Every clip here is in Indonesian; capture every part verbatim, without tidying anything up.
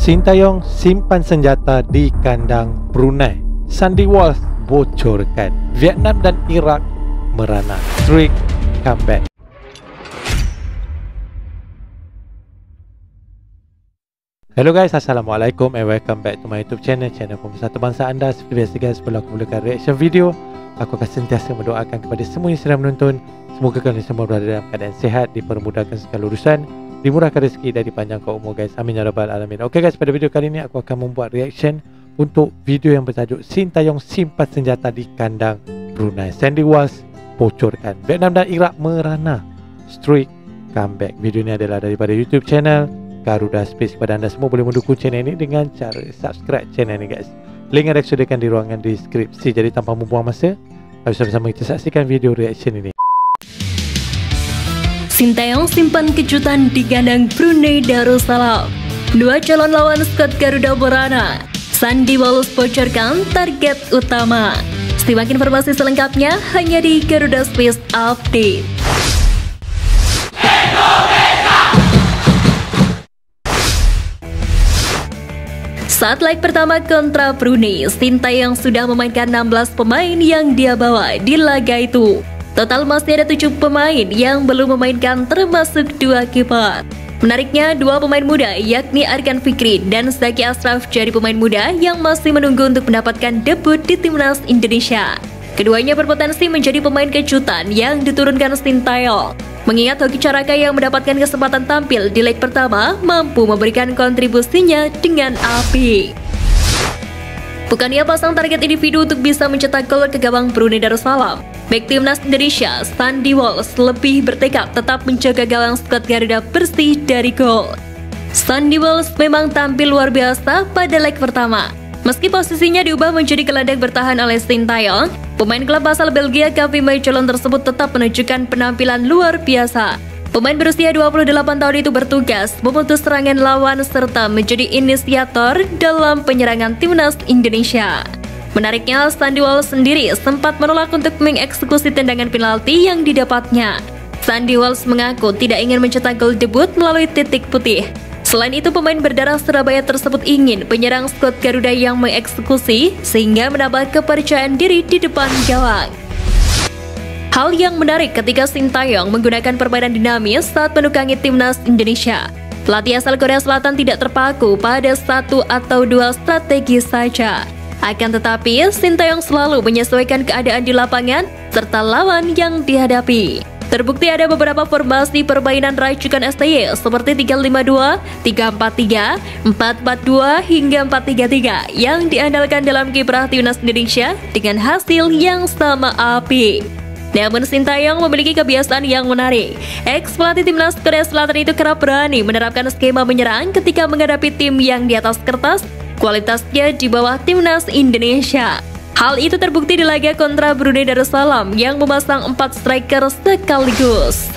Sintayong simpan senjata di kandang Brunei. Sandy Walsh bocorkan Vietnam dan Iraq merana. Streak comeback. Hello guys, Assalamualaikum and welcome back to my YouTube channel, channel Pemersatu Bangsa anda. Seperti biasa guys, sebelum aku mulakan reaction video, aku akan sentiasa mendoakan kepada semua yang sedang menonton. Semoga kalian semua berada dalam keadaan sehat, dipermudahkan segala urusan, dimurahkan rezeki dan dipanjangkan umur guys. Amin ya rabbal alamin. Oke guys, pada video kali ini aku akan membuat reaction untuk video yang bertajuk Sintayong simpan senjata di kandang Brunei. Sandy Walsh bocorkan Vietnam dan Iraq merana. Streak comeback. Video ini adalah daripada YouTube channel Garuda Space. Kepada anda semua boleh mendukung channel ini dengan cara subscribe channel ini guys. Link ada disediakan di ruangan deskripsi. Jadi tanpa membuang masa, mari sama-sama kita saksikan video reaction ini. Sintayong simpan kejutan di kandang Brunei Darussalam. Dua calon lawan skuad Garuda merana. Sandy Walsh bocorkan target utama. Simak informasi selengkapnya hanya di Garuda Space Update. Saat leg pertama kontra Brunei, Sintayong sudah memainkan enam belas pemain yang dia bawa di laga itu. Total masih ada tujuh pemain yang belum memainkan termasuk dua kiper. Menariknya, dua pemain muda yakni Arkan Fikri dan Zaki Ashraf jadi pemain muda yang masih menunggu untuk mendapatkan debut di timnas Indonesia. Keduanya berpotensi menjadi pemain kejutan yang diturunkan Sintayong. Mengingat Hoki Caraka yang mendapatkan kesempatan tampil di leg pertama mampu memberikan kontribusinya dengan apik. Bukannya pasang target individu untuk bisa mencetak gol ke gawang Brunei Darussalam, bek timnas Indonesia Sandy Walsh lebih bertekad tetap menjaga gawang skuad Garuda bersih dari gol. Sandy Walsh memang tampil luar biasa pada leg pertama. Meski posisinya diubah menjadi gelandang bertahan oleh Sintayong, pemain klub asal Belgia K V Mechelen tersebut tetap menunjukkan penampilan luar biasa. Pemain berusia dua puluh delapan tahun itu bertugas memutus serangan lawan serta menjadi inisiator dalam penyerangan timnas Indonesia. Menariknya, Sandy Walsh sendiri sempat menolak untuk mengeksekusi tendangan penalti yang didapatnya. Sandy Walsh mengaku tidak ingin mencetak gol debut melalui titik putih. Selain itu, pemain berdarah Surabaya tersebut ingin penyerang skuad Garuda yang mengeksekusi sehingga menambah kepercayaan diri di depan gawang. Hal yang menarik ketika Sintayong menggunakan permainan dinamis saat menukangi timnas Indonesia. Pelatih asal Korea Selatan tidak terpaku pada satu atau dua strategi saja. Akan tetapi, Sintayong selalu menyesuaikan keadaan di lapangan serta lawan yang dihadapi. Terbukti ada beberapa formasi permainan racikan S T Y seperti tiga lima dua, tiga empat tiga, empat empat dua hingga empat tiga tiga yang diandalkan dalam kiprah timnas Indonesia dengan hasil yang sama apik. Namun Sintayong memiliki kebiasaan yang menarik. Ex-pelatih timnas Korea Selatan itu kerap berani menerapkan skema menyerang ketika menghadapi tim yang di atas kertas kualitasnya di bawah timnas Indonesia. Hal itu terbukti di laga kontra Brunei Darussalam yang memasang empat striker sekaligus.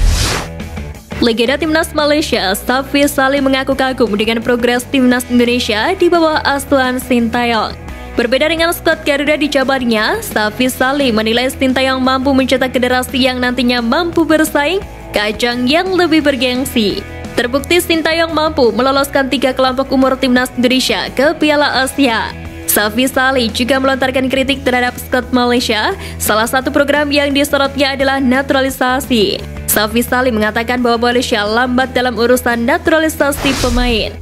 Legenda timnas Malaysia, Safi Salih mengaku kagum dengan progres timnas Indonesia di bawah asuhan Sintayong. Berbeda dengan skuad Garuda di jabarnya, Safi Salih menilai Sintayong mampu mencetak generasi yang nantinya mampu bersaing ke ajang yang lebih bergengsi. Terbukti Sintayong mampu meloloskan tiga kelompok umur timnas Indonesia ke Piala Asia. Safi Salih juga melontarkan kritik terhadap skuad Malaysia. Salah satu program yang disorotnya adalah naturalisasi. Safi Salih mengatakan bahwa Malaysia lambat dalam urusan naturalisasi pemain.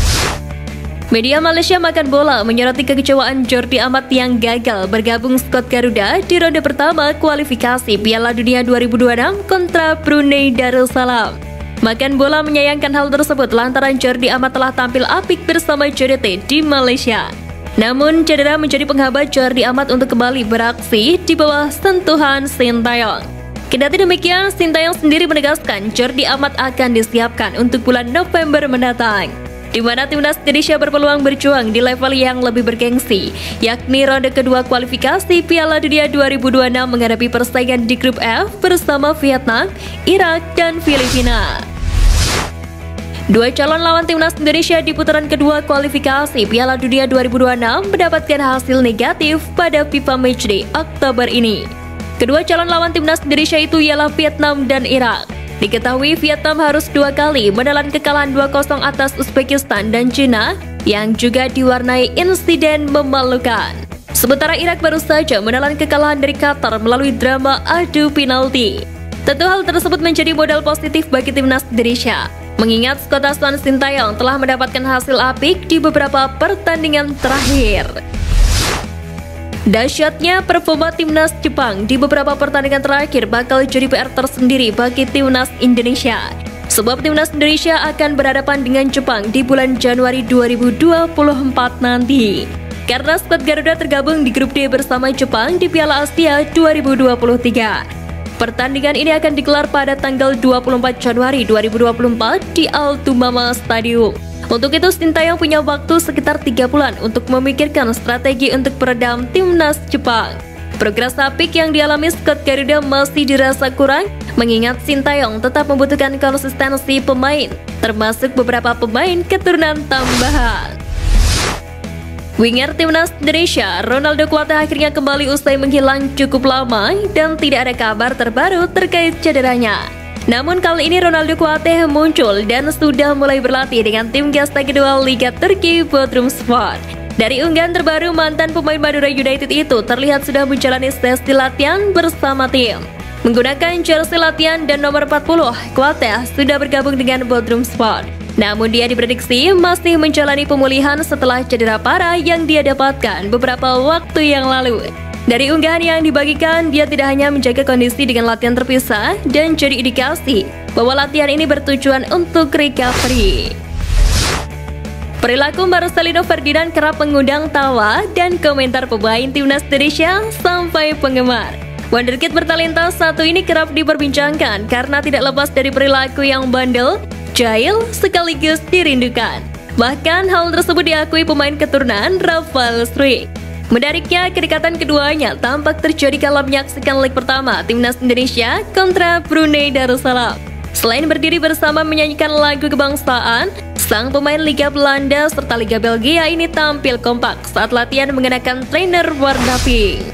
Media Malaysia Makan Bola menyoroti kekecewaan Jordi Amat yang gagal bergabung skuad Garuda di ronde pertama kualifikasi Piala Dunia dua ribu dua puluh enam kontra Brunei Darussalam. Makan Bola menyayangkan hal tersebut lantaran Jordi Amat telah tampil apik bersama J D T di Malaysia. Namun cedera menjadi penghambat Jordi Amat untuk kembali beraksi di bawah sentuhan Sintayong. Kendati demikian, Sintayong sendiri menegaskan Jordi Amat akan disiapkan untuk bulan November mendatang, di mana timnas Indonesia berpeluang berjuang di level yang lebih bergengsi, yakni ronde kedua kualifikasi Piala Dunia dua ribu dua puluh enam menghadapi persaingan di grup F bersama Vietnam, Irak, dan Filipina. Dua calon lawan timnas Indonesia di putaran kedua kualifikasi Piala Dunia dua ribu dua puluh enam mendapatkan hasil negatif pada FIFA Matchday Oktober ini. Kedua calon lawan timnas Indonesia itu ialah Vietnam dan Irak. Diketahui Vietnam harus dua kali menelan kekalahan dua kosong atas Uzbekistan dan China yang juga diwarnai insiden memalukan. Sementara Irak baru saja menelan kekalahan dari Qatar melalui drama adu penalti. Tentu hal tersebut menjadi modal positif bagi timnas Indonesia, mengingat skuad asuhan Sintayong telah mendapatkan hasil apik di beberapa pertandingan terakhir. Dahsyatnya performa timnas Jepang di beberapa pertandingan terakhir bakal jadi P R tersendiri bagi timnas Indonesia. Sebab timnas Indonesia akan berhadapan dengan Jepang di bulan Januari dua ribu dua puluh empat nanti. Karena skuad Garuda tergabung di grup D bersama Jepang di Piala Asia dua ribu dua puluh tiga. Pertandingan ini akan digelar pada tanggal dua puluh empat Januari dua ribu dua puluh empat di Altumama Stadium. Untuk itu, Sintayong punya waktu sekitar tiga bulan untuk memikirkan strategi untuk meredam timnas Jepang. Progres apik yang dialami skuad Garuda masih dirasa kurang, mengingat Sintayong tetap membutuhkan konsistensi pemain, termasuk beberapa pemain keturunan tambahan. Winger timnas Indonesia, Ronaldo Kuate akhirnya kembali usai menghilang cukup lama dan tidak ada kabar terbaru terkait cederanya. Namun kali ini Ronaldo Kuate muncul dan sudah mulai berlatih dengan tim kasta kedua Liga Turki Bodrumspor. Dari unggahan terbaru, mantan pemain Madura United itu terlihat sudah menjalani sesi latihan bersama tim. Menggunakan jersey latihan dan nomor empat puluh, Kuate sudah bergabung dengan Bodrumspor. Namun dia diprediksi masih menjalani pemulihan setelah cedera parah yang dia dapatkan beberapa waktu yang lalu. Dari unggahan yang dibagikan, dia tidak hanya menjaga kondisi dengan latihan terpisah dan jadi indikasi bahwa latihan ini bertujuan untuk recovery. Perilaku Marcelino Ferdinand kerap mengundang tawa dan komentar pemain timnas Indonesia sampai penggemar. Wonderkid bertalenta satu ini kerap diperbincangkan karena tidak lepas dari perilaku yang bandel, jahil, sekaligus dirindukan. Bahkan hal tersebut diakui pemain keturunan Rafael Struijk. Menariknya, kedekatan keduanya tampak terjadi kala menyaksikan leg pertama timnas Indonesia kontra Brunei Darussalam. Selain berdiri bersama menyanyikan lagu kebangsaan, sang pemain Liga Belanda serta Liga Belgia ini tampil kompak saat latihan mengenakan trainer warna pink.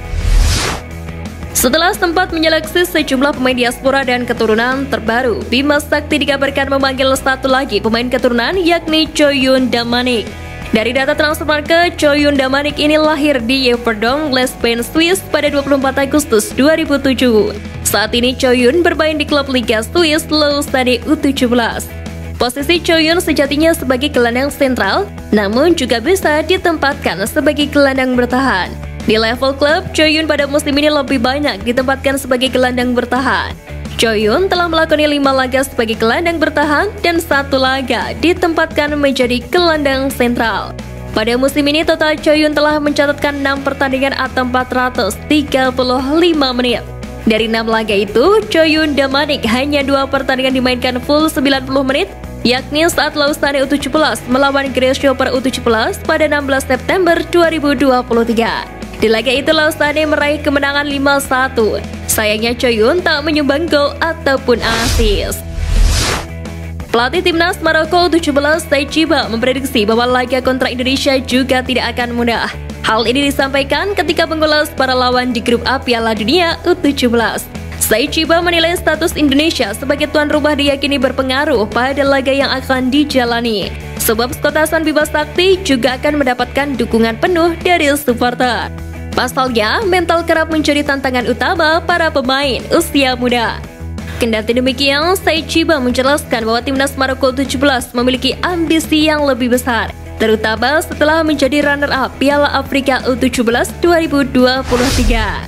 Setelah sempat menyeleksi sejumlah pemain diaspora dan keturunan terbaru, Bima Sakti dikabarkan memanggil satu lagi pemain keturunan yakni Coyun Damanik. Dari data Transfermarkt, Coyun Damanik ini lahir di Yverdon, Lesben, Swiss pada dua puluh empat Agustus dua ribu tujuh. Saat ini Coyun bermain di klub Liga Swiss Lausanne U tujuh belas. Posisi Coyun sejatinya sebagai gelandang sentral, namun juga bisa ditempatkan sebagai gelandang bertahan. Di level klub, Coyun pada musim ini lebih banyak ditempatkan sebagai gelandang bertahan. Coyun telah melakoni lima laga sebagai gelandang bertahan dan satu laga ditempatkan menjadi gelandang sentral. Pada musim ini total Coyun telah mencatatkan enam pertandingan atau empat ratus tiga puluh lima menit. Dari enam laga itu, Coyun Damanik hanya dua pertandingan dimainkan full sembilan puluh menit, yakni saat Lausanne U tujuh belas melawan Grasshopper U tujuh belas pada enam belas September dua ribu dua puluh tiga. Di laga itu Lausanne meraih kemenangan lima satu. Sayangnya Coyun tak menyumbang gol ataupun assist. Pelatih timnas Maroko U tujuh belas Saïd Chiba memprediksi bahwa laga kontra Indonesia juga tidak akan mudah. Hal ini disampaikan ketika mengulas para lawan di grup A Piala Dunia U tujuh belas. Saïd Chiba menilai status Indonesia sebagai tuan rumah diyakini berpengaruh pada laga yang akan dijalani. Sebab skuad asuhan Bima Sakti juga akan mendapatkan dukungan penuh dari supporter. Pasalnya, mental kerap menjadi tantangan utama para pemain usia muda. Kendati demikian, Saïd Chiba menjelaskan bahwa timnas Maroko U tujuh belas memiliki ambisi yang lebih besar, terutama setelah menjadi runner-up Piala Afrika U tujuh belas dua ribu dua puluh tiga.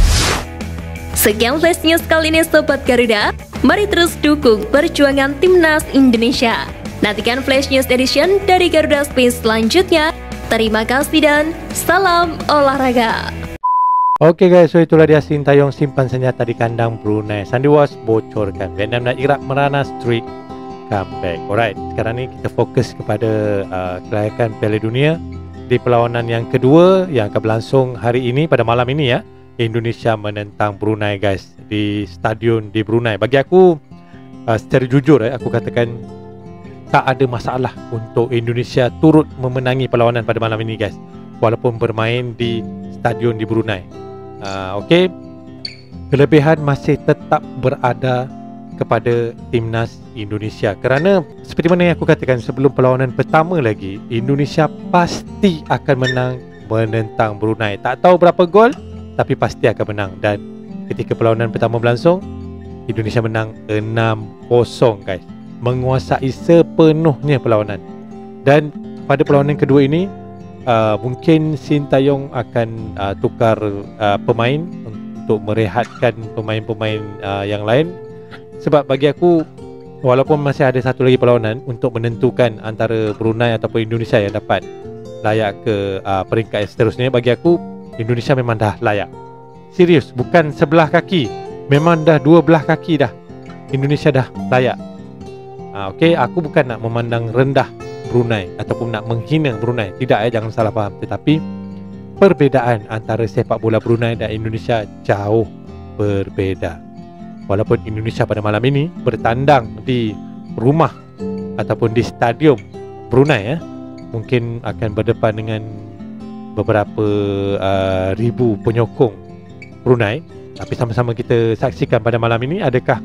Sekian flash news kali ini Sobat Garuda, mari terus dukung perjuangan timnas Indonesia. Nantikan flash news edition dari Garuda Space selanjutnya. Terima kasih dan salam olahraga. Oke guys, so itulah dia Sintayong simpan senjata di kandang Brunei. Sandy Walsh bocorkan Vietnam dan Iraq merana streak comeback. Alright, sekarang ni kita fokus kepada uh, kelayakan Piala Dunia di perlawanan yang kedua yang akan berlangsung hari ini pada malam ini ya. Indonesia menentang Brunei guys di stadion di Brunei. Bagi aku uh, secara jujur eh, aku katakan tak ada masalah untuk Indonesia turut memenangi perlawanan pada malam ini guys, walaupun bermain di stadion di Brunei. uh, Okey, kelebihan masih tetap berada kepada timnas Indonesia. Kerana seperti mana yang aku katakan sebelum perlawanan pertama lagi, Indonesia pasti akan menang menentang Brunei. Tak tahu berapa gol, tapi pasti akan menang. Dan ketika perlawanan pertama berlangsung, Indonesia menang enam kosong guys, menguasai sepenuhnya perlawanan. Dan pada perlawanan kedua ini, uh, mungkin Sintayong akan uh, tukar uh, pemain untuk merehatkan pemain-pemain uh, yang lain. Sebab bagi aku, walaupun masih ada satu lagi perlawanan untuk menentukan antara Brunei ataupun Indonesia yang dapat layak ke uh, peringkat seterusnya, bagi aku Indonesia memang dah layak. Serius, bukan sebelah kaki, memang dah dua belah kaki dah. Indonesia dah layak. uh, Okey, aku bukan nak memandang rendah Brunei ataupun nak menghina Brunei, tidak ya, jangan salah faham. Tetapi perbezaan antara sepak bola Brunei dan Indonesia jauh berbeza. Walaupun Indonesia pada malam ini bertandang di rumah ataupun di stadium Brunei, eh, mungkin akan berdepan dengan beberapa uh, ribu penyokong Brunei. Tapi sama-sama kita saksikan pada malam ini, adakah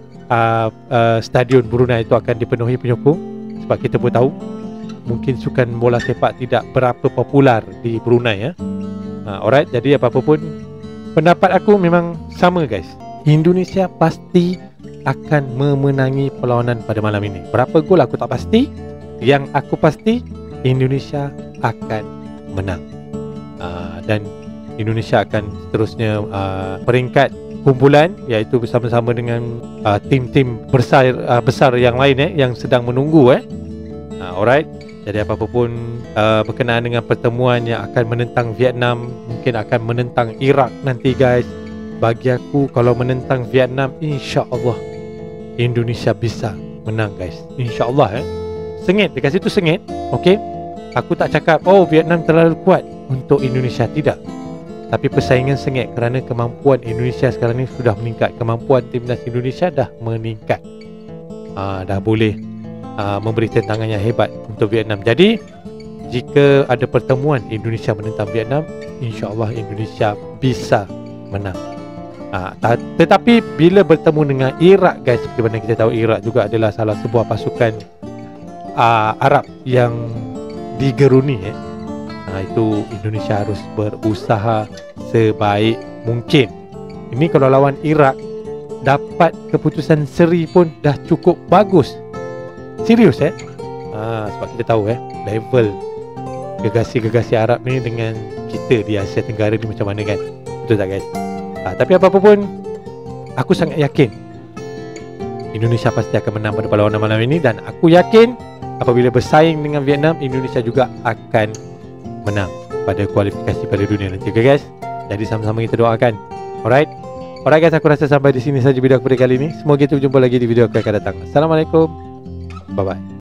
uh, uh, stadion Brunei itu akan dipenuhi penyokong? Sebab kita pun tahu mungkin sukan bola sepak tidak berapa popular di Brunei, ya. Uh, alright, jadi apa-apa pun pendapat aku memang sama guys. Indonesia pasti akan memenangi perlawanan pada malam ini. Berapa gol aku tak pasti. Yang aku pasti, Indonesia akan menang. uh, Dan Indonesia akan seterusnya uh, peringkat kumpulan, iaitu bersama-sama dengan uh, tim-tim besar uh, besar yang lain, eh, yang sedang menunggu, eh. uh, Alright. Jadi apa-apa pun uh, berkenaan dengan pertemuan yang akan menentang Vietnam, mungkin akan menentang Iraq nanti guys. Bagi aku, kalau menentang Vietnam, insya-Allah Indonesia bisa menang guys. Insya-Allah, eh. Sengit, dekat situ sengit. Okey. Aku tak cakap oh Vietnam terlalu kuat untuk Indonesia, tidak. Tapi persaingan sengit kerana kemampuan Indonesia sekarang ni sudah meningkat. Kemampuan timnas Indonesia dah meningkat. Aa, dah boleh aa, memberi tentangan yang hebat untuk Vietnam. Jadi jika ada pertemuan Indonesia menentang Vietnam, insya-Allah Indonesia bisa menang. Ha, tetapi bila bertemu dengan Iraq guys, seperti mana kita tahu Iraq juga adalah salah sebuah pasukan uh, Arab yang digeruni, eh. ha, itu Indonesia harus berusaha sebaik mungkin. Ini kalau lawan Iraq dapat keputusan seri pun dah cukup bagus. Serius, eh ha, sebab kita tahu, eh level gegasi-gegasi Arab ni dengan kita di Asia Tenggara ni macam mana kan. Betul tak guys? Ha, tapi apa-apa pun, aku sangat yakin Indonesia pasti akan menang pada perlawanan malam ini. Dan aku yakin apabila bersaing dengan Vietnam, Indonesia juga akan menang pada kualifikasi pada dunia nanti. Okay guys? Jadi sama-sama kita doakan. Alright? Alright guys, aku rasa sampai di sini saja video aku pada kali ini. Semoga kita berjumpa lagi di video aku akan datang. Assalamualaikum. Bye-bye.